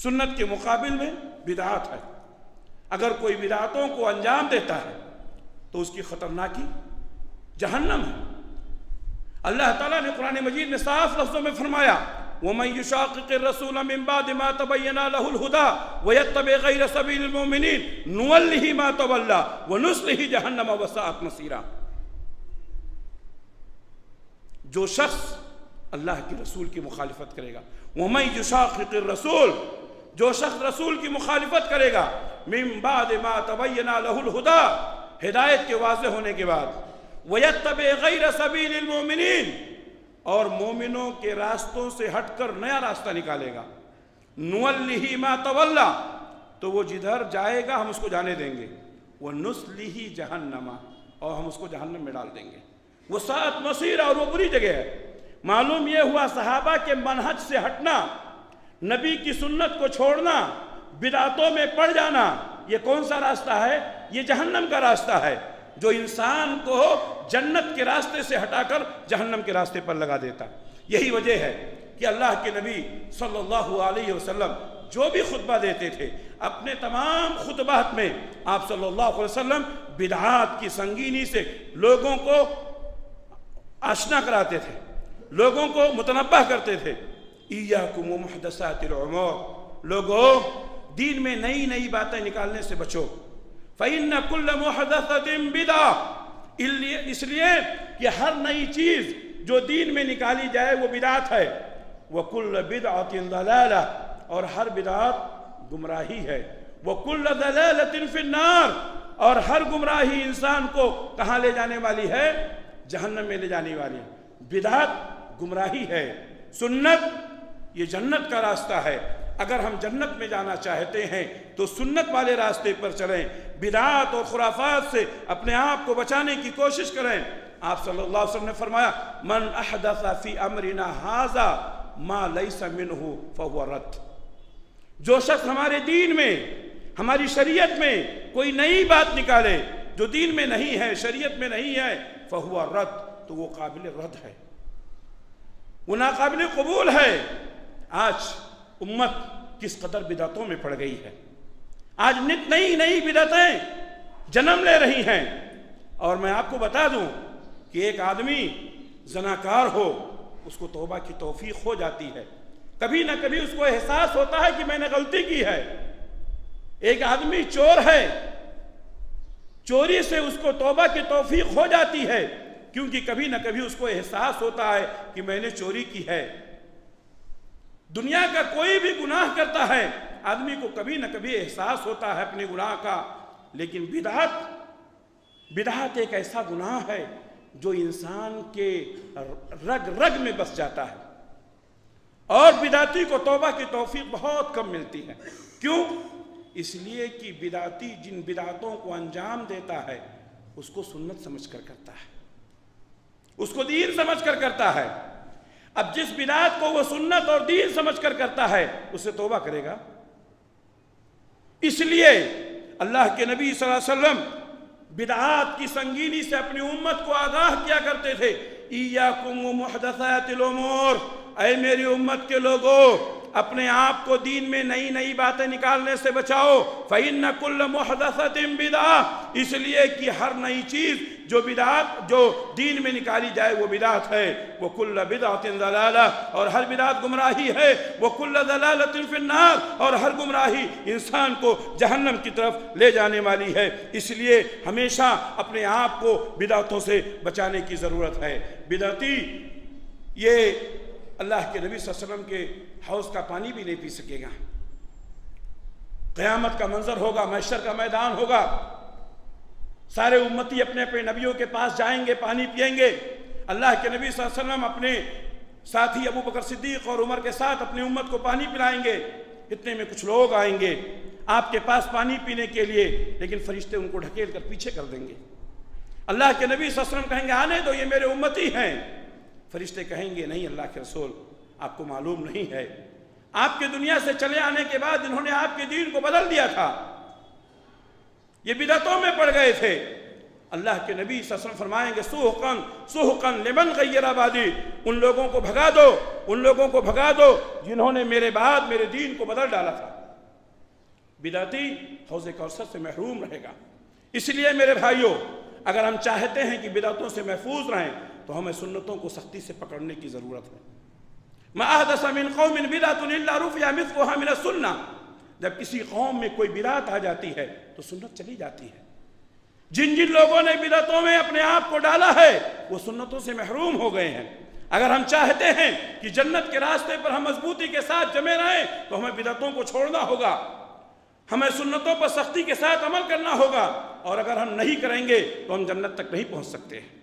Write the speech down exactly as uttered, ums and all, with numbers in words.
سنت کے مقابل میں بدعات ہے۔ اگر کوئی بدعاتوں کو انجام دیتا ہے تو اس کی خطرناکی جہنم ہے۔ اللہ تعالیٰ نے قرآن مجید میں صاف لفظوں میں فرمایا وَمَن يُشَاقِقِ الرَّسُولَ مِن بَعْدِ مَا تَبَيَّنَ لَهُ الْهُدَى وَيَتَّبِعْ غَيْرَ سَبِيلِ الْمُؤْمِنِينَ نُوَلِّهِ مَا تَوَلَّى وَنُصْلِهِ جَهَنَّمَ وَسَاءَتْ مَصِيرًا۔ جو شخص اللہ کی رسول کی مخالفت کرے گا، وَمَن يُشَاقِقِ الرَّسُولَ، جو شخص رسول کی مخالفت کرے گا، مِن بَعْدِ مَا تَبَيَّنَ لَهُ الْهُدَى، ہدایت کے واضح ہونے کے بعد، وَيَتَّبِعْ غَيْرَ سَبِيلِ الْمُؤْمِنِينَ، اور مومنوں کے راستوں سے ہٹ کر نیا راستہ نکالے گا، نُوَلِّهِ مَا تَوَلَّى، تو وہ جدھر جائے گا ہم اس کو جانے دیں گے، وَنُصْلِهِ جَهَنَّمَ، اور ہم اس کو جہنم میں ڈال دیں گے، وَسَاءَتْ مَصِيرًا، اور وہ بری جگہ ہے۔ معلوم یہ ہوا صحابہ کے منہج سے ہٹنا، نبی کی سنت کو چھوڑنا، بدعتوں میں پڑ جانا، یہ کون سا راستہ ہے؟ یہ جہنم کا راستہ ہے، جو انسان کو جنت کے راستے سے ہٹا کر جہنم کے راستے پر لگا دیتا۔ یہی وجہ ہے کہ اللہ کے نبی صلی اللہ علیہ وسلم جو بھی خطبہ دیتے تھے، اپنے تمام خطبات میں آپ صلی اللہ علیہ وسلم بدعات کی سنگینی سے لوگوں کو آشنا کراتے تھے، لوگوں کو متنبہ کرتے تھے۔ ایاکم ومحدثات الامور، لوگوں دین میں نئی نئی باتیں نکالنے سے بچو۔ فإن كل محدثة بدعة، اس لیے کہ ہر نئی چیز جو دین میں نکالی جائے وہ بدعت ہے۔ وَكُلَّ بِدْعَةٍ ضَلَالَةٍ، اور ہر بدعت گمراہی ہے۔ وَكُلَّ ضَلَالَةٍ فِي النَّارِ، اور ہر گمراہی انسان کو کہاں لے جانے والی ہے؟ جہنم میں لے جانے والی ہے۔ بدعت گمراہی ہے، سنت یہ جنت کا راستہ ہے۔ اگر ہم جنت میں جانا چاہتے ہیں تو سنت والے راستے پر چلیں، بدعات اور خرافات سے اپنے آپ کو بچانے کی کوشش کریں۔ آپ صلی اللہ علیہ وسلم نے فرمایا من احدث فی امرنا ھذا ما لیس منہ فہو رد، جو شخص ہمارے دین میں، ہماری شریعت میں کوئی نئی بات نکالے جو دین میں نہیں ہے، شریعت میں نہیں ہے، فہو رد، تو وہ قابل رد ہے، وہ ناقابل قبول ہے۔ آج امت کس قدر بدعتوں میں پڑ گئی ہے، آج نت نئی نئی بدعتیں جنم لے رہی ہیں۔ اور میں آپ کو بتا دوں کہ ایک آدمی زناکار ہو، اس کو توبہ کی توفیق ہو جاتی ہے، کبھی نہ کبھی اس کو احساس ہوتا ہے کہ میں نے غلطی کی ہے۔ ایک آدمی چور ہے، چوری سے اس کو توبہ کی توفیق ہو جاتی ہے، کیونکہ کبھی نہ کبھی اس کو احساس ہوتا ہے کہ میں نے چوری کی ہے۔ دنیا کا کوئی بھی گناہ کرتا ہے، آدمی کو کبھی نہ کبھی احساس ہوتا ہے اپنے گناہ کا، لیکن بدعت بدعت ایک ایسا گناہ ہے جو انسان کے رگ رگ میں بس جاتا ہے، اور بدعتی کو توبہ کی توفیق بہت کم ملتی ہے۔ کیوں؟ اس لیے کہ بدعتی جن بدعتوں کو انجام دیتا ہے اس کو سنت سمجھ کر کرتا ہے، اس کو دین سمجھ کر کرتا ہے۔ اب جس بدعت کو وہ سنت اور دین سمجھ کر کرتا ہے اس سے توبہ کرے گا۔ اس لیے اللہ کے نبی صلی اللہ علیہ وسلم بدعات کی سنگینی سے اپنی امت کو آگاہ کیا کرتے تھے۔ ایاکم ومحدثات الامور، اے میری امت کے لوگوں، اپنے آپ کو دین میں نئی نئی باتیں نکالنے سے بچاؤ۔ فإن كل محدثة بدعة، اس لیے کہ ہر نئی چیز جو بدعت جو دین میں نکالی جائے وہ بدعت ہے۔ وَكُلَّ بِدْعَةٍ ضَلَالَةٍ، اور ہر بدعت گمراہی ہے۔ وَكُلَّ ضَلَالَةٍ فِي النَّارِ، اور ہر گمراہی انسان کو جہنم کی طرف لے جانے والی ہے۔ اس لیے ہمیشہ اپنے آپ کو بدعتوں سے بچانے کی ضرورت ہے۔ بدعتی یہ اللہ کے نبی صلی اللہ علیہ وسلم کے حوض کا پانی بھی نہیں پی سکے گا۔ قیامت کا منظر ہوگا، محشر کا میدان ہوگا، سارے امتی اپنے اپنے نبیوں کے پاس جائیں گے، پانی پئیں گے۔ اللہ کے نبی صلی اللہ علیہ وسلم اپنے ساتھی ابو بکر صدیق اور عمر کے ساتھ اپنی امت کو پانی پلائیں گے۔ اتنے میں کچھ لوگ آئیں گے آپ کے پاس پانی پینے کے لیے، لیکن فرشتے ان کو ڈھکیل کر پیچھے کر دیں گے۔ اللہ کے نبی صلی اللہ علیہ وسلم کہیں گے آنے دو، یہ میرے امتی ہیں۔ فرشتے کہیں گے نہیں اللہ کے رسول، آپ کو معلوم نہیں ہے، آپ کے دنیا سے چلے آنے کے بعد انہوں نے آپ کے دین کو بدل دیا تھا، یہ بدعتوں میں پڑ گئے تھے، اللہ کے نبی صلی اللہ علیہ وسلم فرمائیں گے سحقاً سحقاً لمن غیر آبادی، ان لوگوں کو بھگا دو، ان لوگوں کو بھگا دو جنہوں نے میرے بعد میرے دین کو بدل ڈالا تھا۔ بدعتی حوض کوثر سے محروم رہے گا۔ اس لیے میرے بھائیوں، اگر ہم چاہتے ہیں کہ بدعتوں سے محفوظ رہیں تو ہمیں سنتوں کو سختی سے پکڑنے کی ضرورت ہے۔ ما احدث من قوم بدعۃ الا رفع مثلها من السنہ، جب کسی قوم میں کوئی بدعت آ جاتی ہے تو سنت چلی جاتی ہے۔ جن جن لوگوں نے بدعتوں میں اپنے آپ کو ڈالا ہے وہ سنتوں سے محروم ہو گئے ہیں۔ اگر ہم چاہتے ہیں کہ جنت کے راستے پر ہم مضبوطی کے ساتھ جمے رہیں تو ہمیں بدعتوں کو چھوڑنا ہوگا، ہمیں سنتوں پر سختی کے ساتھ عمل کرنا ہوگا، اور اگر ہم نہیں کریں گے تو ہم جنت تک نہیں پہنچ سکتے ہیں۔